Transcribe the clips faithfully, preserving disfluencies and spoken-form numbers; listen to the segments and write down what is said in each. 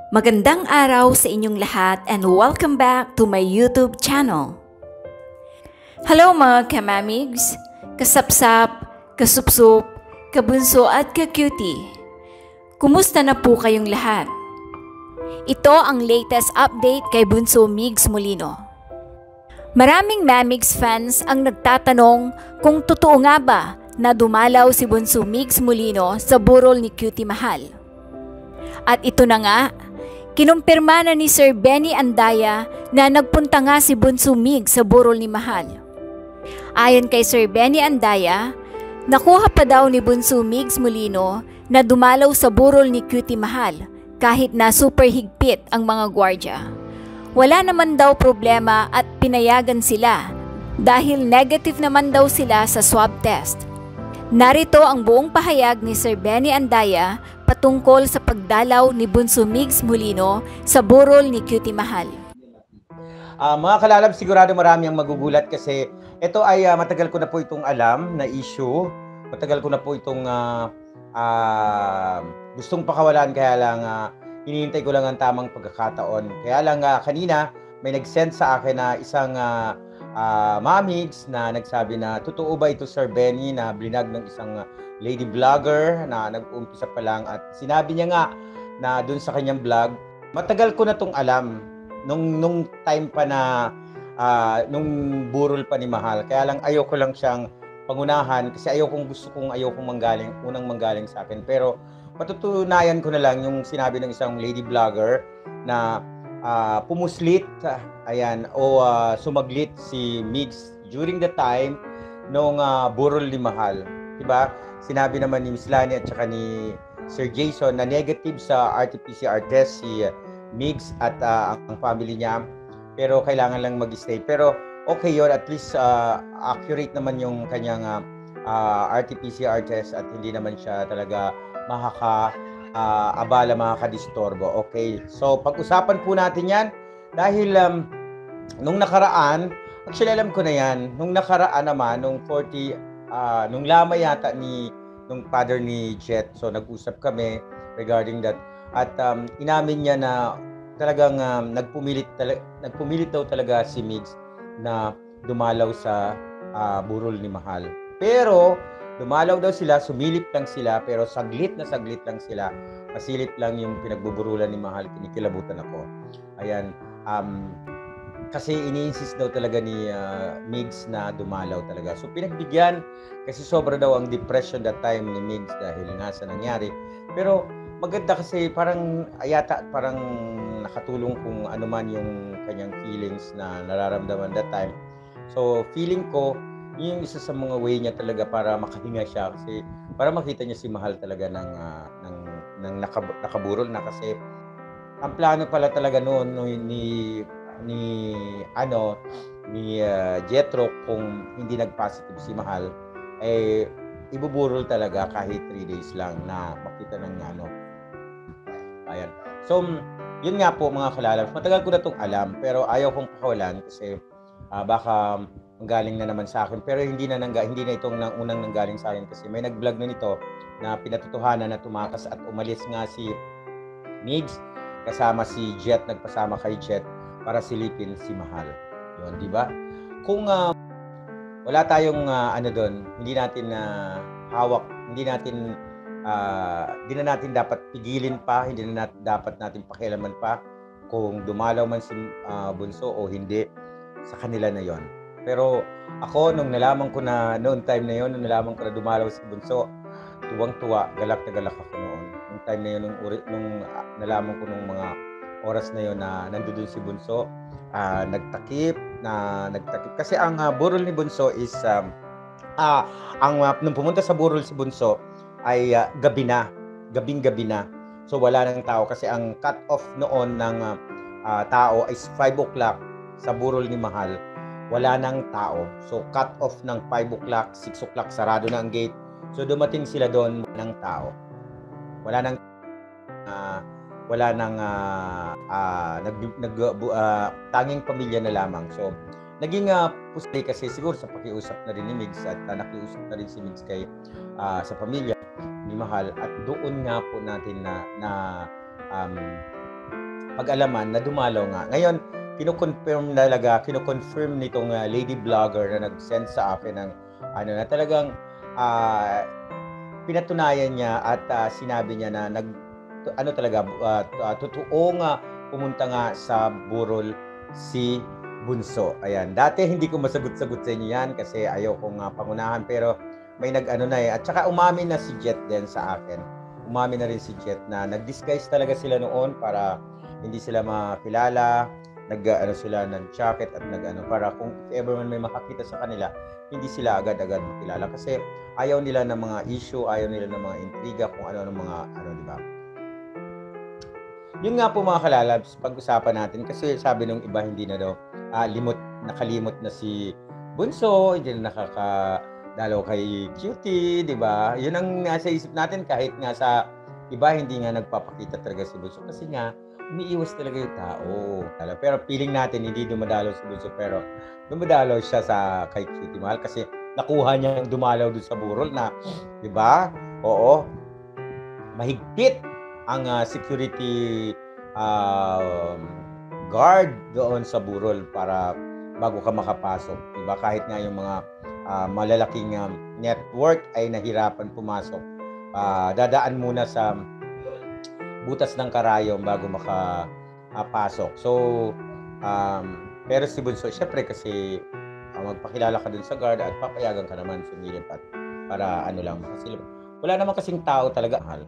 Magandang araw sa inyong lahat and welcome back to my YouTube channel. Hello mga kamamigs, kasapsap, kasupsup, kabunso at kacutie. Kumusta na po kayong lahat? Ito ang latest update kay Bunso Migs Molino. Maraming Mamigs fans ang nagtatanong kung totoo nga ba na dumalaw si Bunso Migs Molino sa burol ni Cutie Mahal. At ito na nga, kinumpirma na ni Sir Benny Andaya na nagpunta nga si Bunso Migs sa burol ni Mahal. Ayon kay Sir Benny Andaya, nakuha pa daw ni Bunso Migs Molino na dumalaw sa burol ni Cutie Mahal kahit na super higpit ang mga gwardya. Wala naman daw problema at pinayagan sila dahil negative naman daw sila sa swab test. Narito ang buong pahayag ni Sir Benny Andaya patungkol sa pagdalaw ni Bunso Migs Molino sa burol ni Cutie Mahal. Uh, mga kalalab, sigurado marami ang magugulat kasi ito ay uh, matagal ko na po itong alam na issue. Matagal ko na po itong uh, uh, gustong pakawalan, kaya lang uh, hinihintay ko lang ang tamang pagkakataon. Kaya lang uh, kanina may nag-send sa akin na isang uh, uh, mamigs na nagsabi na totoo ba ito, Sir Benny, na blinag ng isang uh, lady vlogger na nag-uumpisa pa lang, at sinabi niya nga na dun sa kanyang vlog, matagal ko na tong alam nung nung time pa na uh, nung burol pa ni Mahal. Kaya lang ayoko lang siyang pangunahan kasi ayokong gusto kong ayokong manggaling, unang manggaling sa akin. Pero patutunayan ko na lang yung sinabi ng isang lady vlogger na uh, pumuslit, ayan, o uh, sumaglit si Migs during the time nung uh, burol ni Mahal. Diba? Sinabi naman ni Miss Lani at saka ni Sir Jason na negative sa R T P C R test si Migs at uh, ang family niya, pero kailangan lang mag-stay. Pero okay yun, at least uh, accurate naman yung kanyang uh, uh, R T P C R test at hindi naman siya talaga makaka uh, abala, makakadistorbo. Okay, so pag-usapan po natin yan dahil um, nung nakaraan, actually alam ko na yan, nung nakaraan naman, nung forty Uh, nung lama yata ni nung father ni Jet, so nag-usap kami regarding that, at um, inamin niya na talagang um, nagpumilit tala, nagpumilit daw talaga si Migs na dumalaw sa uh, burol ni Mahal. Pero dumalaw daw sila, sumilip lang sila, pero saglit na saglit lang sila, masilip lang yung pinagbuburulan ni Mahal. Kinikilabutan ako. Ayan, um kasi ini-insist daw talaga ni uh, Migs na dumalaw talaga. So pinagbigyan kasi sobra daw ang depression that time ni Migs dahil nga sa nangyari. Pero maganda kasi parang ayata parang nakatulong kung ano man yung kanyang feelings na nararamdaman that time. So feeling ko yung isa sa mga way niya talaga para makahinga siya, kasi para makita niya si Mahal talaga ng uh, ng ng nakab- nakaburol na, kasi ang plano pala talaga noon no, ni ni ano ni uh, Jetro, kung hindi nag-positive si Mahal, eh ibuburol talaga kahit three days lang na makita ng ano. Ayan. So yun nga po mga kalalabs, matagal ko na itong alam pero ayaw kong pakawalan kasi uh, baka manggaling na naman sa akin, pero hindi na nangga, hindi na itong nang, unang nanggaling sa akin, kasi may nag-vlog na nito na pinatotohanan na tumakas at umalis nga si Migs kasama si Jet, nagpasama kay Jet para silipin si Mahal. Yun, di ba? Kung uh, wala tayong uh, ano doon, hindi natin na uh, hawak, hindi natin uh, hindi na natin dapat pigilin pa, hindi na natin, dapat natin pakialaman pa kung dumalaw man si uh, Bunso o hindi, sa kanila na yon. Pero ako, nung nalaman ko na noon time na yon, nung nalaman ko na dumalaw si Bunso, tuwang-tuwa, galak na galak ako noon. Nung time na yon, nung, nung uh, nalaman ko nung mga oras na yon na nandoon si Bunso, uh, nagtakip na nagtakip kasi ang uh, burol ni Bunso is um, ah ang uh, nung pumunta sa burol si Bunso ay uh, gabi na, gabing-gabi na. So wala nang tao kasi ang cut off noon ng uh, uh, tao is five o'clock sa burol ni Mahal. Wala nang tao. So cut off ng five o'clock, six o'clock sarado na ang gate. So dumating sila doon ng tao. Wala nang uh, wala nang uh, uh, nag, nag uh, tanging pamilya na lamang. So naging uh, pusay kasi siguro sa pakiusap na rin ni Migs at uh, nakiusap na rin si Migs kay uh, sa pamilya ni Mahal, at doon nga po natin na na um, pag-alaman na dumalaw nga. Ngayon, kino-confirm talaga, kino-confirm nitong uh, lady vlogger na nag-send sa akin ng ano na talagang uh, pinatunayan niya at uh, sinabi niya na nag ano talaga uh, uh, totoong uh, pumunta nga sa burol si Bunso. Ayan, dati hindi ko masagot-sagot sa inyo yan kasi ayaw kong uh, pangunahan, pero may nag-ano na eh. At saka umamin na si Jet din sa akin. Umamin na rin si Jet na nag-disguise talaga sila noon para hindi sila makilala. Nag-ano sila ng jacket at nag-ano para kung if ever man may makakita sa kanila, hindi sila agad-agad makilala kasi ayaw nila ng mga issue, ayaw nila ng mga intriga, kung ano ng mga ano, di ba? Yun nga po mga kalalabs, pag-usapan natin kasi sabi nung iba hindi na daw uh, limot, nakalimot na si Bunso, hindi na nakakadalaw kay Cutie, di ba? Yun ang nasa isip natin kahit nga sa iba hindi nga nagpapakita talaga si Bunso kasi nga umiiwas talaga yung tao. Pero feeling natin hindi dumadalaw si Bunso pero dumadalaw siya sa kay Cutie Mahal kasi nakuha niya yung dumalaw doon sa burol na, di ba? Oo. Mahigpit ang uh, security uh, guard doon sa burol para bago ka makapasok. Diba? Kahit nga yung mga uh, malalaking um, network ay nahirapan pumasok. Uh, dadaan muna sa butas ng karayom bago makapasok. So, um, pero si Bunso, syempre kasi uh, magpakilala ka dun sa guard at papayagan ka naman sumilip at para ano lang. Kasi wala naman kasing tao talaga mahal.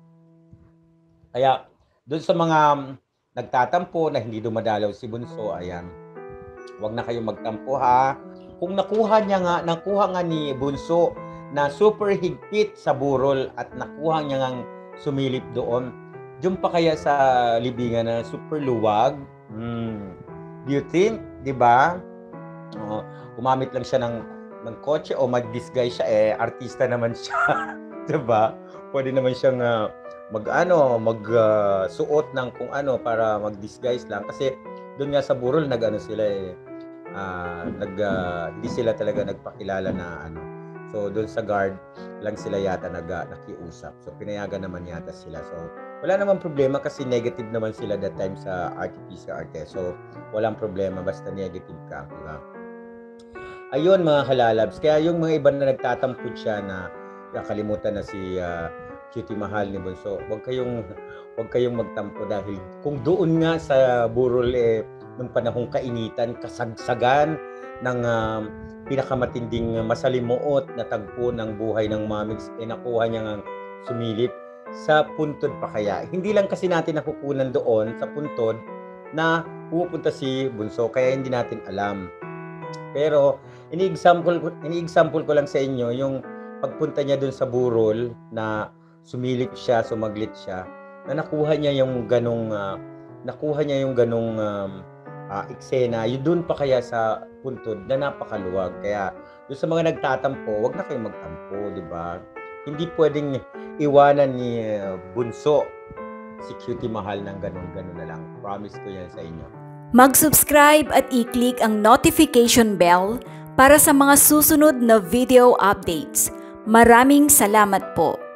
Kaya, doon sa mga nagtatampo na hindi dumadalaw si Bunso, ayan, huwag na kayong magtampo ha. Kung nakuha niya nga, nakuha nga ni Bunso na super higpit sa burol at nakuha niya nga sumilip doon, diyan pa kaya sa libingan na super luwag? Hmm. Do you think, di ba? Uh, umamit lang siya ng, ng kotse o mag-disguise siya, eh, artista naman siya. Di ba? Pwede naman siyang uh, mag-ano, mag-suot uh, ng kung ano para mag-disguise lang. Kasi doon nga sa burol, nag-ano sila eh. Uh, nag, uh, hindi sila talaga nagpakilala na ano. So doon sa guard lang sila yata nag, uh, nakiusap. So pinayagan naman yata sila. So wala namang problema kasi negative naman sila that time sa R T P C R T. So walang problema basta negative ka. Diba? Ayun mga kalalabs. Kaya yung mga iba na nagtatampod siya na nakalimutan na si uh, Cutie Mahal ni Bunso, huwag kayong huwag kayong magtampo dahil kung doon nga sa burol eh nung panahong kainitan, kasagsagan ng uh, pinakamatinding masalimuot na tagpo ng buhay ng Mamigs, eh nakuha niya nga sumilip sa puntod pa kaya. Hindi lang kasi natin nakukunan doon sa puntod na pupunta si Bunso, kaya hindi natin alam. Pero ini-example ko, ini-example ko lang sa inyo yung pagpunta niya doon sa burol na sumilip siya, sumaglit siya, na nakuha niya yung ganong uh, nakuha niya yung ganong um, uh, eksena, yun doon pa kaya sa puntod na napakaluwag. Kaya doon sa mga nagtatampo, wag na kayong magtampo, di ba? Hindi pwedeng iwanan ni uh, Bunso si Cutie Mahal ng ganon-ganon na lang. Promise ko yan sa inyo. Mag-subscribe at i-click ang notification bell para sa mga susunod na video updates. Maraming salamat po.